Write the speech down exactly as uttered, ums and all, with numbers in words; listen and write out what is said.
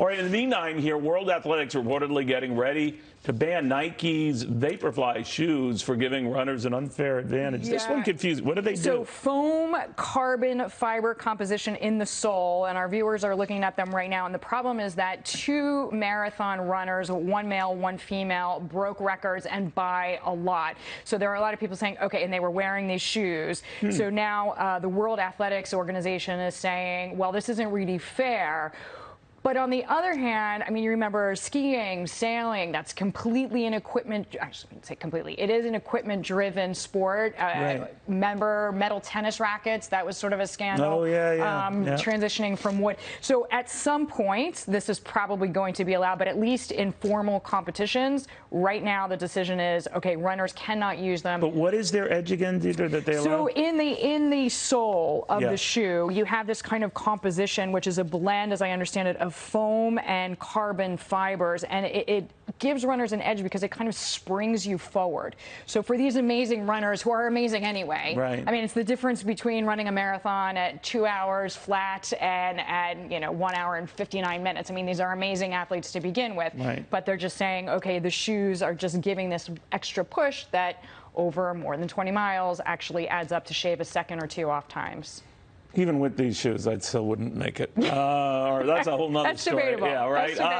All right, in the meantime here, World Athletics reportedly getting ready to ban Nike's Vaporfly shoes for giving runners an unfair advantage. Yeah. This one confused. What do they do? So foam carbon fiber composition in the sole, and our viewers are looking at them right now. And the problem is that two marathon runners, one male, one female, broke records and by a lot. So there are a lot of people saying, okay, and they were wearing these shoes. Hmm. So now uh, the World Athletics Organization is saying, well, this isn't really fair. But on the other hand, I mean, you remember skiing, sailing, that's completely an equipment, I shouldn't say completely, it is an equipment-driven sport. Uh, right. Remember metal tennis rackets? That was sort of a scandal. Oh, yeah, yeah. Um, yeah. Transitioning from wood. So at some point, this is probably going to be allowed, but at least in formal competitions, right now the decision is, okay, runners cannot use them. But what is their edge again, Deirdre, that they allow? So in the, in the sole of yeah. the shoe, you have this kind of composition, which is a blend, as I understand it, of foam and carbon fibers, and it, it gives runners an edge because it kind of springs you forward. So for these amazing runners, who are amazing anyway, right. I mean, it's the difference between running a marathon at two hours flat and at, you know, one hour and fifty-nine minutes. I mean, these are amazing athletes to begin with, right. but they're just saying, okay, the shoes are just giving this extra push that over more than twenty miles actually adds up to shave a second or two off times. Even with these shoes, I still wouldn't make it. Uh, or that's a whole nother that's story. Debatable. Yeah, right.